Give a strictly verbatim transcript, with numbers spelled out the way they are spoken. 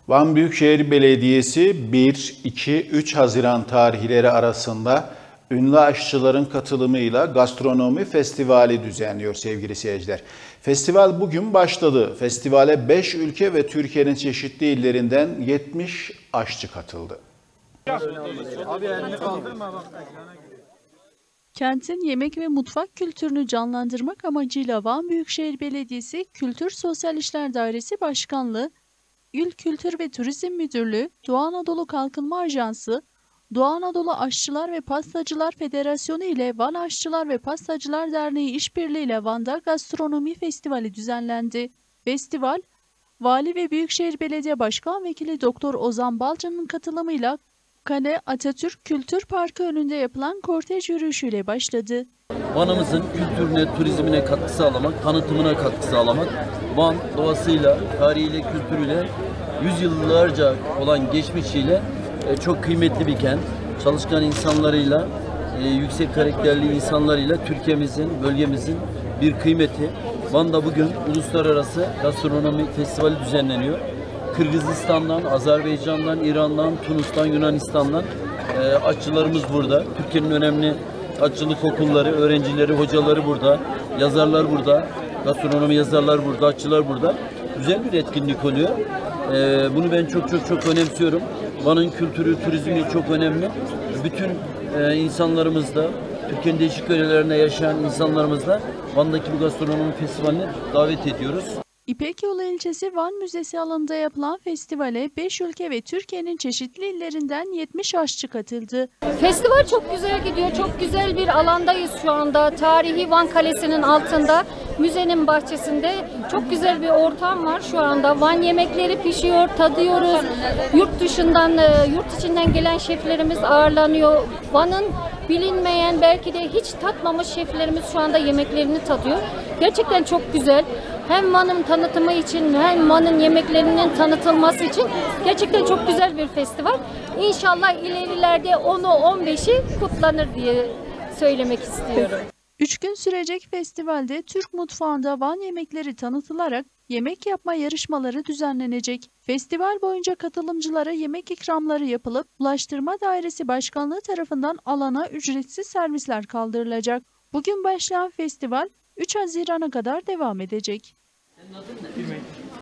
Van Büyükşehir Belediyesi bir, iki, üç Haziran tarihleri arasında ünlü aşçıların katılımıyla gastronomi festivali düzenliyor sevgili seyirciler. Festival bugün başladı. Festivale beş ülke ve Türkiye'nin çeşitli illerinden yetmiş aşçı katıldı. Kentin yemek ve mutfak kültürünü canlandırmak amacıyla Van Büyükşehir Belediyesi Kültür Sosyal İşler Dairesi Başkanlığı, İl Kültür ve Turizm Müdürlüğü, Doğu Anadolu Kalkınma Ajansı, Doğu Anadolu Aşçılar ve Pastacılar Federasyonu ile Van Aşçılar ve Pastacılar Derneği işbirliğiyle Van'da Gastronomi Festivali düzenlendi. Festival, Vali ve Büyükşehir Belediye Başkan Vekili Doktor Ozan Balcı'nın katılımıyla Kale Atatürk Kültür Parkı önünde yapılan kortej yürüyüşüyle başladı. Van'ımızın kültürüne, turizmine katkı sağlamak, tanıtımına katkı sağlamak, Van doğasıyla, tarihiyle, kültürüyle, yüzyıllarca olan geçmişiyle çok kıymetli bir kent. Çalışkan insanlarıyla, yüksek karakterli insanlarıyla Türkiye'mizin, bölgemizin bir kıymeti. Van'da bugün Uluslararası Gastronomi Festivali düzenleniyor. Kırgızistan'dan, Azerbaycan'dan, İran'dan, Tunus'tan, Yunanistan'dan aşçılarımız burada. Türkiye'nin önemli aşçılık okulları, öğrencileri, hocaları burada, yazarlar burada, gastronomi yazarlar burada, aşçılar burada. Güzel bir etkinlik oluyor. Ee, bunu ben çok çok çok önemsiyorum. Van'ın kültürü, turizmi çok önemli. Bütün e, insanlarımız da, Türkiye'nin değişik yörelerinde yaşayan insanlarımız da Van'daki bu gastronomi festivaline davet ediyoruz. İpek Yolu ilçesi Van Müzesi alanında yapılan festivale beş ülke ve Türkiye'nin çeşitli illerinden yetmiş aşçı katıldı. Festival çok güzel gidiyor. Çok güzel bir alandayız şu anda. Tarihi Van Kalesi'nin altında, müzenin bahçesinde çok güzel bir ortam var şu anda. Van yemekleri pişiyor, tadıyoruz. Yurt dışından, yurt içinden gelen şeflerimiz ağırlanıyor. Van'ın bilinmeyen, belki de hiç tatmamış şeflerimiz şu anda yemeklerini tadıyor. Gerçekten çok güzel. Hem Van'ın tanıtımı için hem Van'ın yemeklerinin tanıtılması için gerçekten çok güzel bir festival. İnşallah ilerilerde onu on beşi kutlanır diye söylemek istiyorum. Üç gün sürecek festivalde Türk mutfağında Van yemekleri tanıtılarak yemek yapma yarışmaları düzenlenecek. Festival boyunca katılımcılara yemek ikramları yapılıp Ulaştırma Dairesi Başkanlığı tarafından alana ücretsiz servisler kaldırılacak. Bugün başlayan festival üç Haziran'a kadar devam edecek.